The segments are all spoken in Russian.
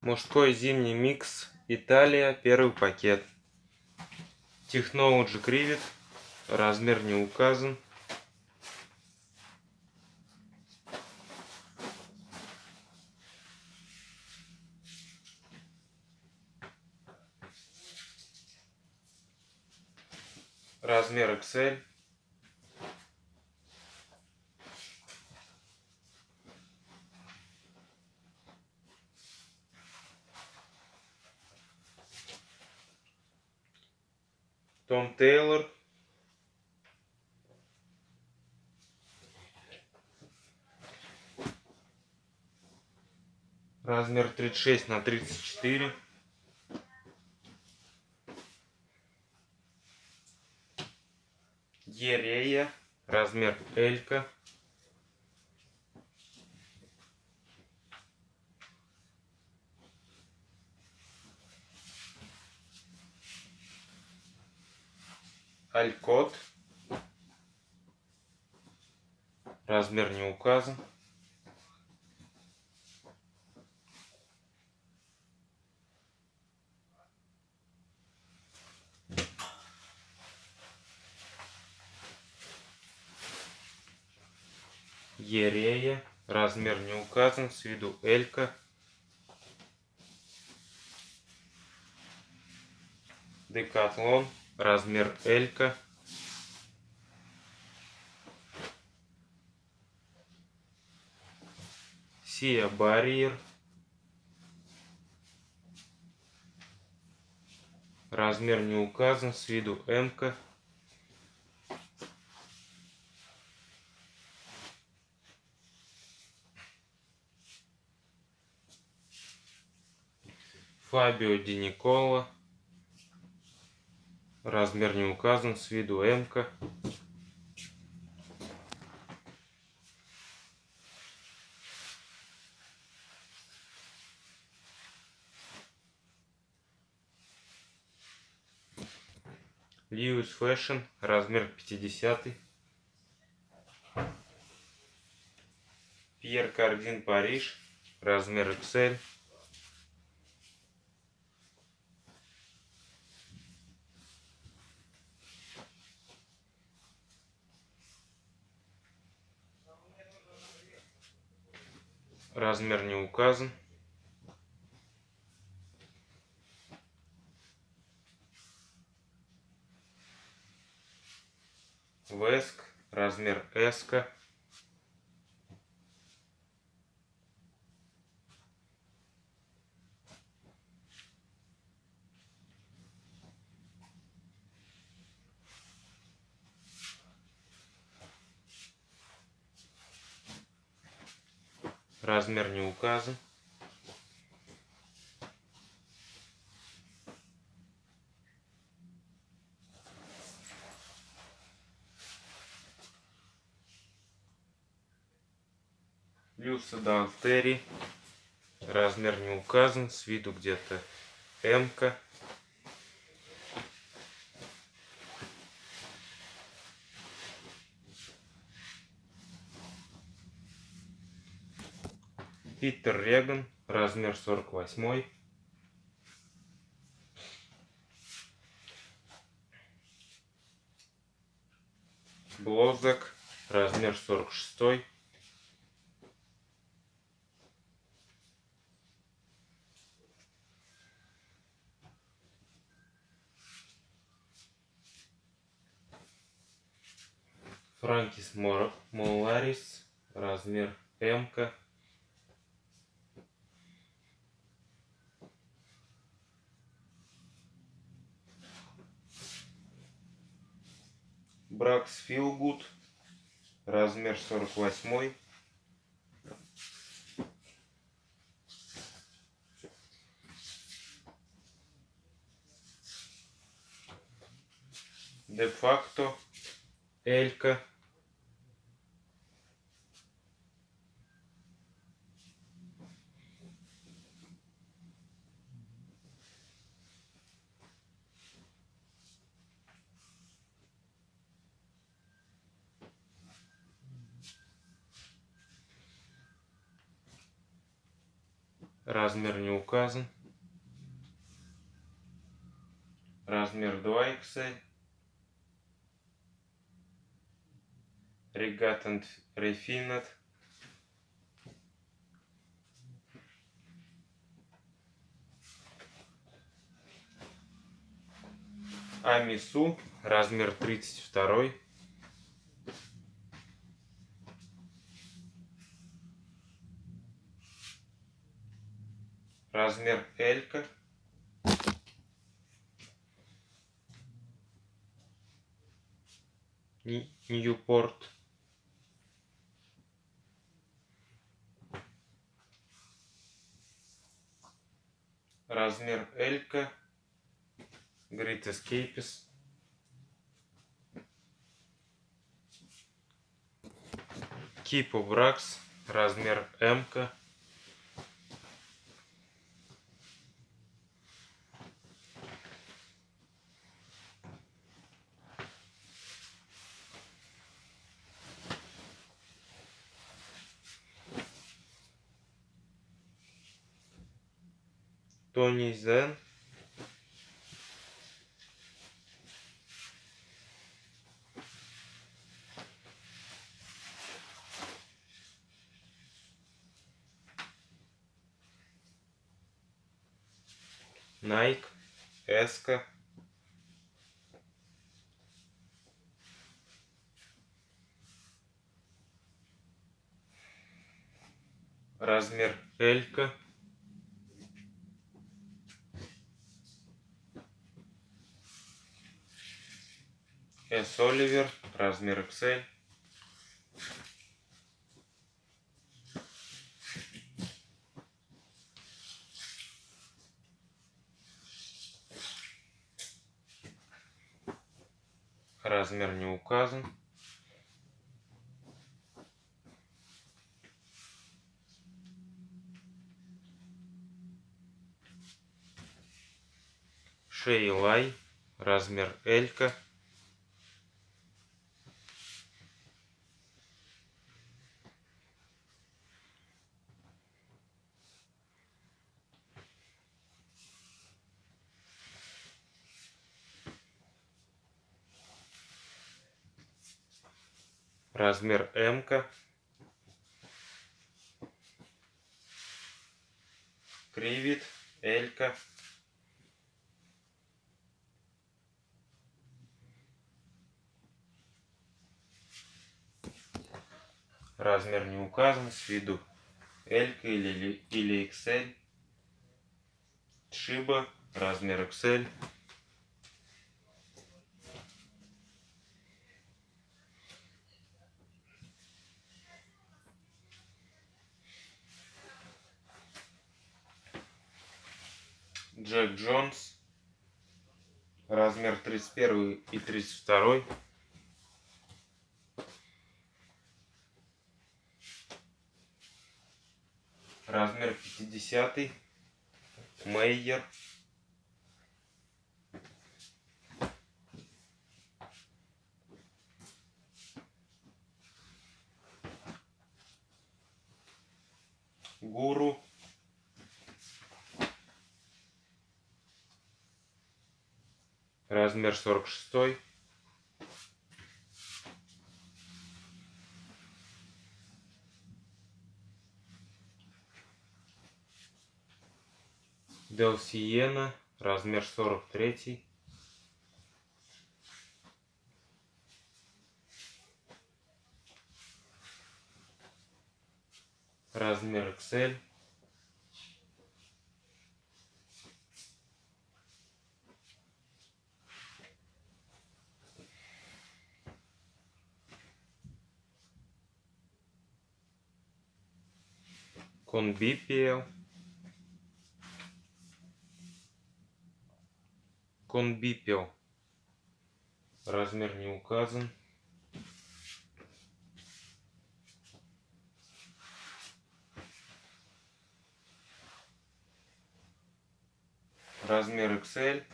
Мужской зимний микс Италия, первый пакет. Technology Crivet, размер не указан. Размер XL. Том Тейлор. Размер 36 на 34. Ерея. Размер Элька. Алькот. Размер не указан. Ерея. Размер не указан. С виду Элька. Декатлон. Размер Элька. Сия Барьер. Размер не указан. С виду М-ка. Фабио Ди Никола. Размер не указан. С виду М-ка. Льюис Фэшн. Размер 50. Пьер Кардин Париж. Размер XL. Размер не указан. Веск. Размер S. Размер не указан. Люса Далтери. Размер не указан. С виду где-то М-ка. Питер Реган. Размер 48. Блозак. Размер 46. Франсис Моларис. Размер М-ка. Бракс Филгуд. Размер 48. Де-факто Элька. Размер не указан. Размер 2XL. Regatta Refined. Амису. Размер 32. Размер Элька. Ньюпорт. Размер Элька. Great Escapes. Кипо Бракс. Размер М-ка. Тони Зен. Найк. Эска. Размер Элька. С. Оливер. Размер XL. Размер не указан. Шейлай. Размер Элька. Размер М-ка. Кривит. Элька. Размер не указан. С виду Элька или XL. Шиба. Размер XL. Джек Джонс. Размер 31 и 32. Размер 50. Мейер. Гуру. Размер 46. Дел Сиена. Размер 43. Размер XL. Конбипиэл. Конбипиэл. Размер не указан. Размер XL.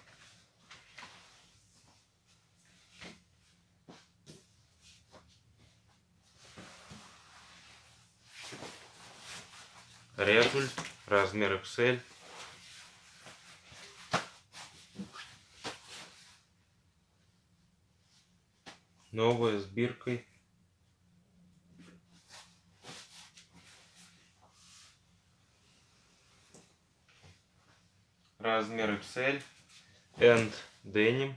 Результ. размер XL. Новая с биркой. Размер XL. And Denim.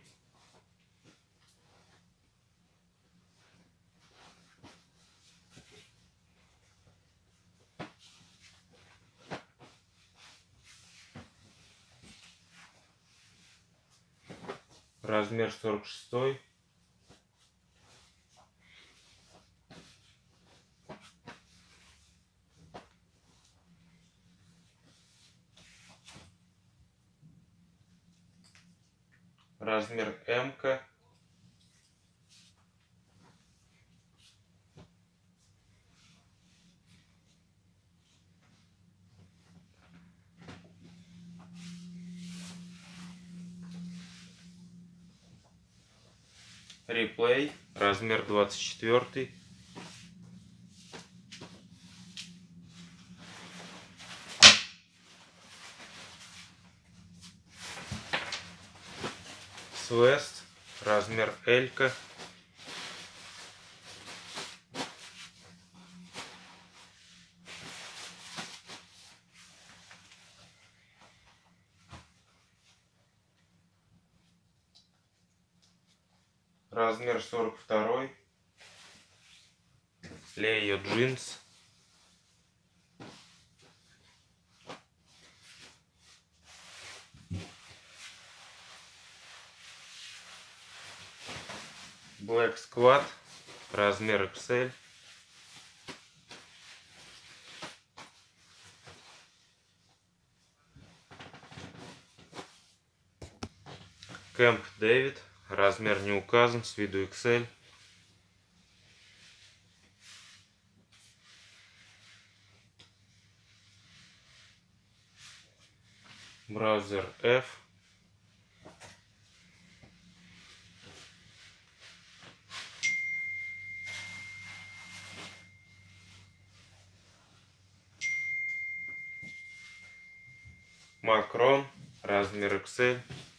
Размер 46. Размер М-ка. Реплей. Размер 24. Свест. Размер L-ка. Размер 42. Лео джинс. Black Squad. Размер XL. Camp David. Размер не указан, с виду XL. Браузер F. Макрон. Размер XL.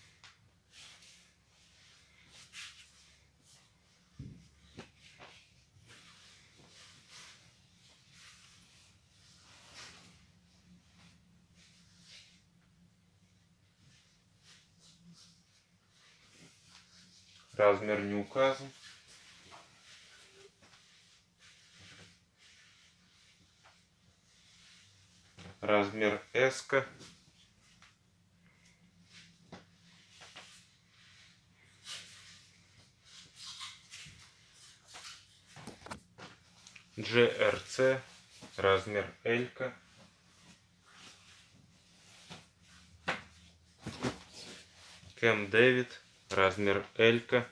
Размер не указан. Размер S-ка. GRC. Размер L-ка. Camp David. Размер L-ка.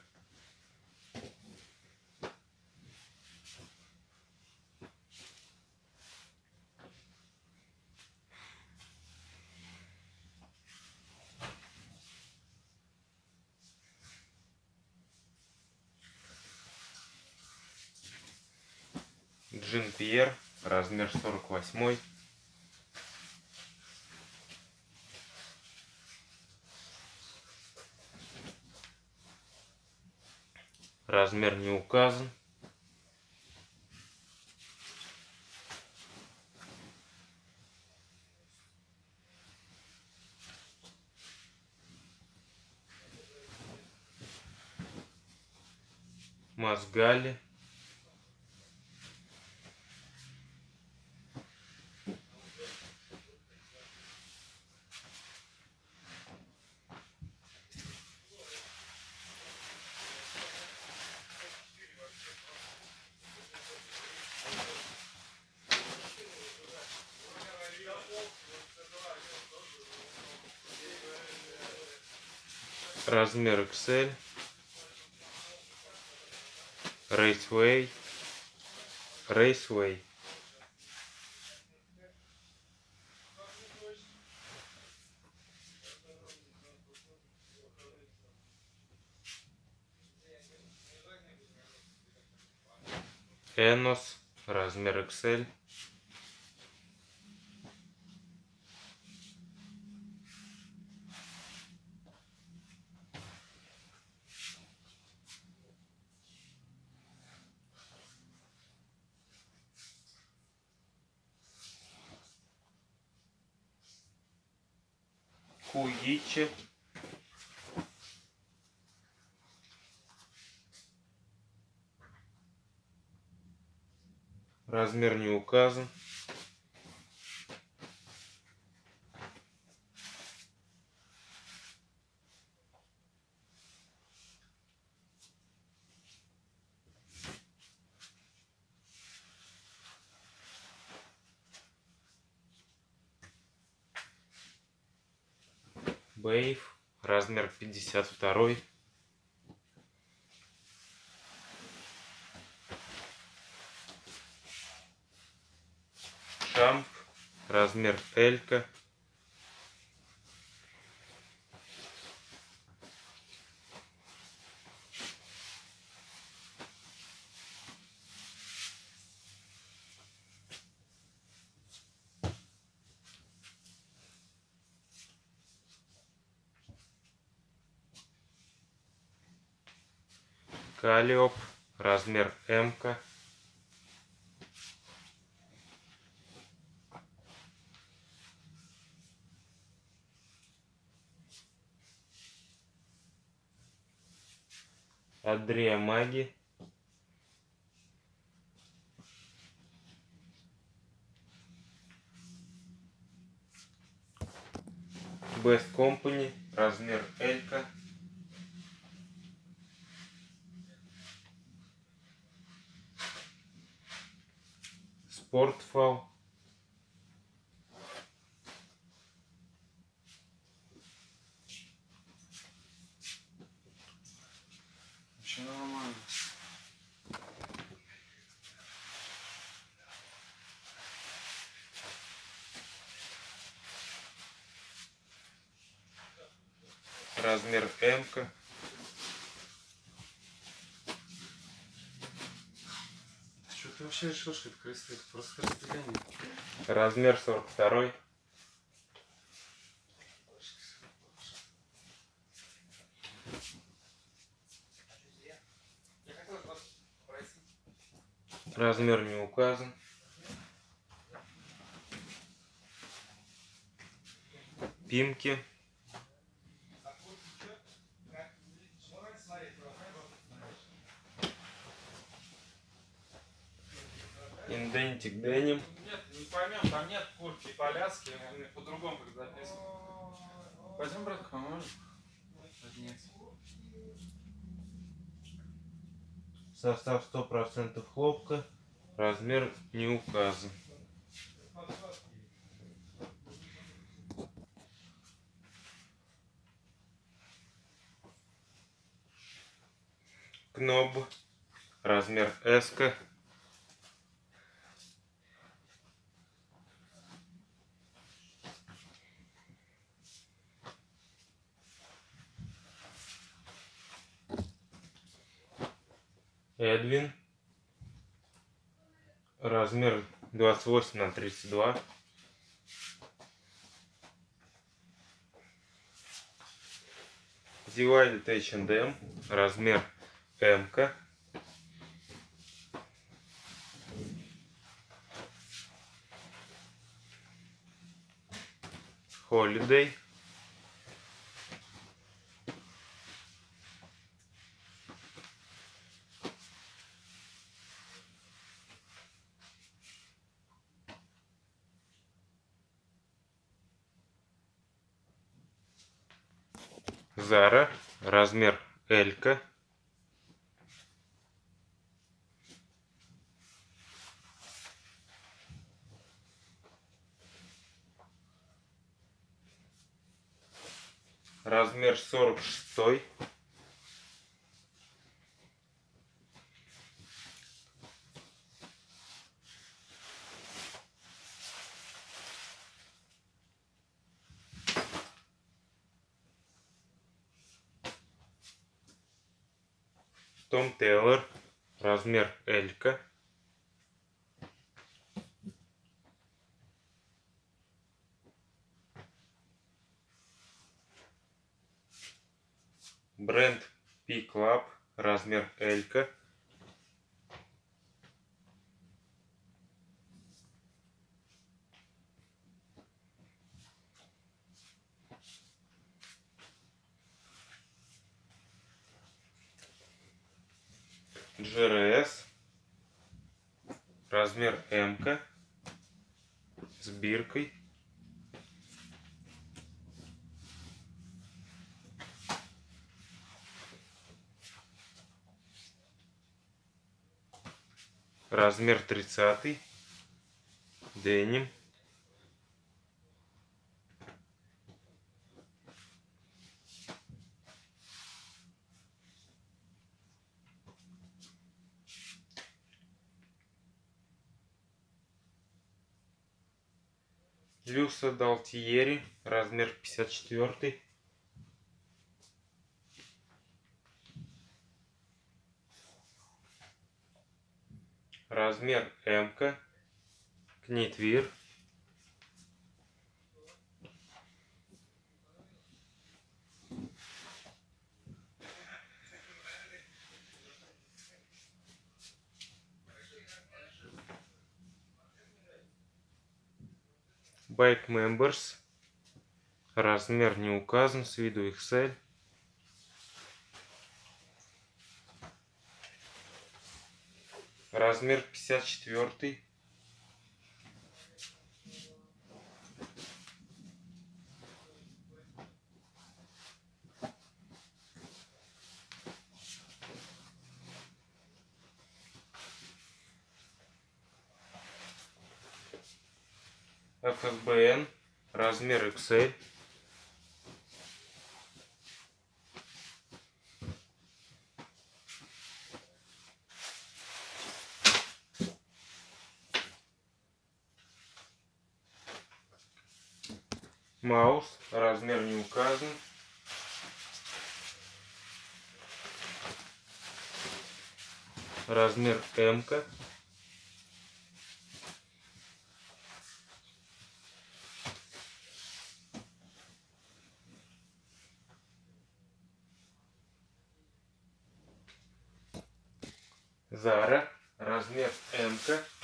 Джин Пьер. Размер 48. Размер не указан. Мазгали. Размер XL. Raceway. Raceway. Enos. Размер XL. Куичи. Размер не указан. Бейв, размер 52. Шамп, размер Элька. Калиоп, размер М-ка. Адрея Маги. Best Company, размер Элька. Спортфал. Вообще нормально. Размер М-ка. Что ты вообще решил, что это кресты? Это просто разделение. Размер 42. Размер не указан. Пимки. Индентик Деним. Нет, не поймем, там нет куртки поляски, они по-другому как записаны. Пойдем, брат, поможем. Нет. Состав 100% хлопка. Размер не указан. Кноб. Размер S-ка. Эдвин. Размер 28×32. Divided H&M. Размер М-ка. Holiday. Zara. Размер L-ка. Размер 46. Том Тейлор. Размер L-ка. Бренд P-Club. Размер L-ка. GRS. Размер М с биркой. Размер 30. Деним. Люса Далтиери. Размер 54. Размер М. Книтвир. Bike Members. Размер не указан, с виду XL. Размер 54. FFBN. Размер XL. Маус. Размер не указан. Размер М. Zara. Размер М.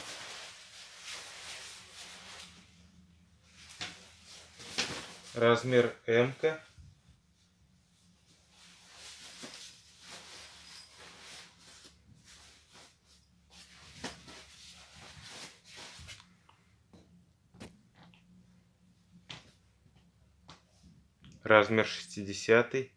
Размер М. Размер 60.